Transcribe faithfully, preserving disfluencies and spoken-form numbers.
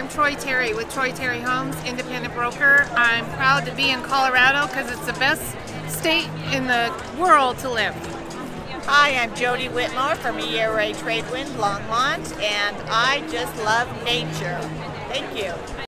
I'm Troy Terry with Troy Terry Homes, independent broker. I'm proud to be in Colorado because it's the best state in the world to live. Hi, I'm Jodi Whitmore from E R A Tradewind, Longmont, and I just love nature. Thank you.